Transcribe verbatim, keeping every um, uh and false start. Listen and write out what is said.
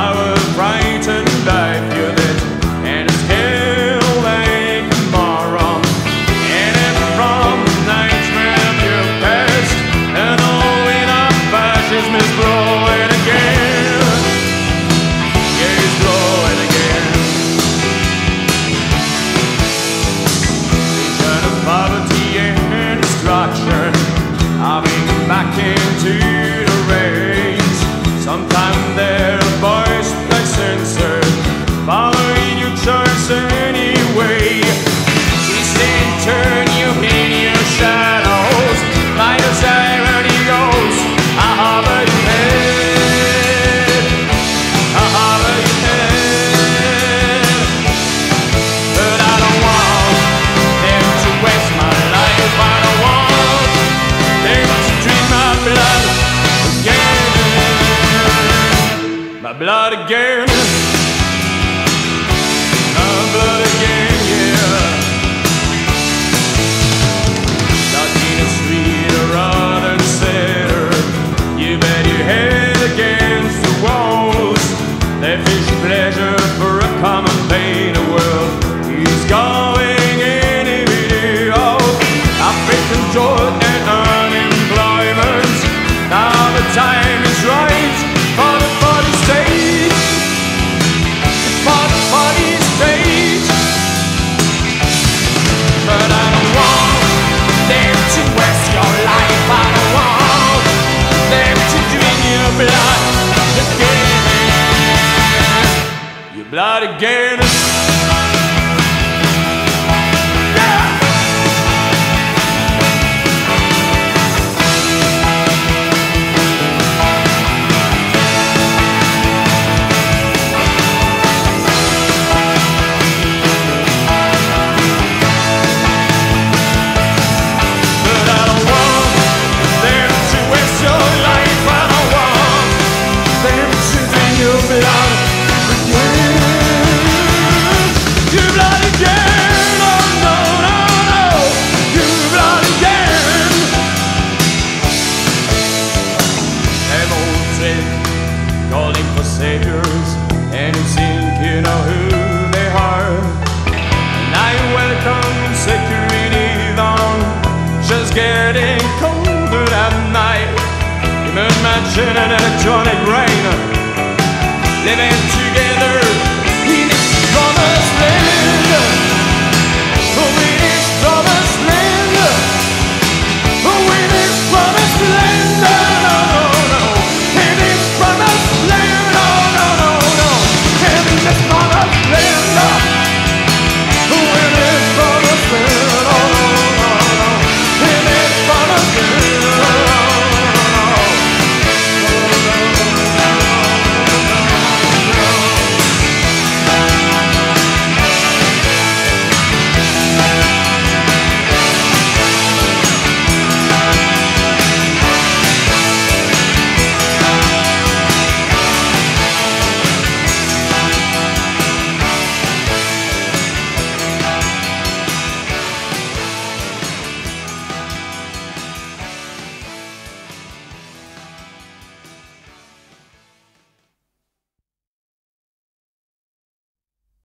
I was frightened, I feel it, and it's still like tomorrow. And it's from the nightmare of your past, and the wind of fascism is blowing again. Yeah, it's blowing again. Vision of poverty and destruction, I've been back into the race. Sometimes there are boys like censored, following your choice anyway. Twist and turn you in your shadows, like a siren he goes. I hover your head, I hover your head. But I don't want them to waste my life. I don't want them to drink my blood again. My blood again, my blood again, yeah. Stuck in a street or other center, you bet your head against the walls. They fish pleasure for a common pain. The world is going in a video. I face joy and unemployment. Now the time is right for the body stage, for the body stage. But I don't want them to waste your life. I don't want them to drink your blood again. Your blood again. Calling for saviors, and you think you know who they are. And I welcome security down, just getting colder at night. You imagine an electronic rain, living to